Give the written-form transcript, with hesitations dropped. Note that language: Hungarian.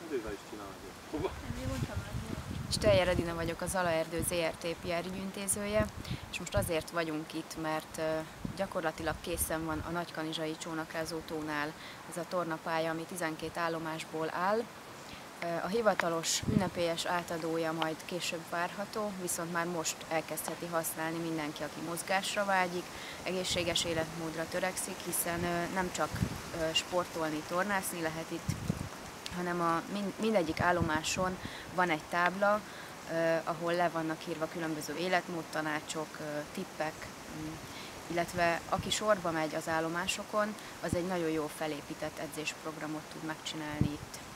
Steyer Edina vagyok, a Zala Erdő ZRT PR ügyintézője, és most azért vagyunk itt, mert gyakorlatilag készen van a Nagykanizsai csónakázó tónál ez a tornapálya, ami 12 állomásból áll. A hivatalos ünnepélyes átadója majd később várható, viszont már most elkezdheti használni mindenki, aki mozgásra vágyik, egészséges életmódra törekszik, hiszen nem csak sportolni, tornászni lehet itt, hanem mindegyik állomáson van egy tábla, ahol le vannak írva különböző életmódtanácsok, tippek, illetve aki sorba megy az állomásokon, az egy nagyon jó felépített edzésprogramot tud megcsinálni itt.